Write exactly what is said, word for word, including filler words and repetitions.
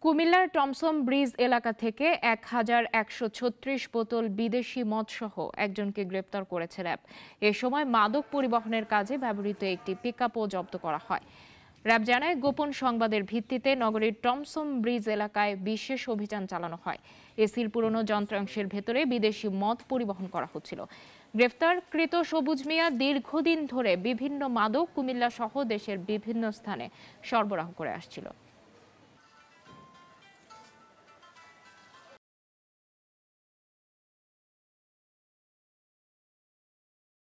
কুমিল্লার টমসম ব্রিজ এলাকা থেকে এক হাজার একশো ছত্রিশ বোতল বিদেশি মদসহ একজনকে গ্রেপ্তার করেছে র্যাব। এ সময় মাদক পরিবহনের কাজে ব্যবহৃত একটি পিকআপও জব্দ করা হয়। র্যাব জানায়, গোপন সংবাদের ভিত্তিতে নগরীর টমসম ব্রিজ এলাকায় বিশেষ অভিযান চালানো হয়। এসির পুরনো যন্ত্রাংশের ভেতরে বিদেশি মদ পরিবহন করা হচ্ছিল। গ্রেফতারকৃত সবুজ মিয়া দীর্ঘদিন ধরে বিভিন্ন মাদক কুমিল্লা সহ দেশের বিভিন্ন স্থানে সরবরাহ করে আসছিল।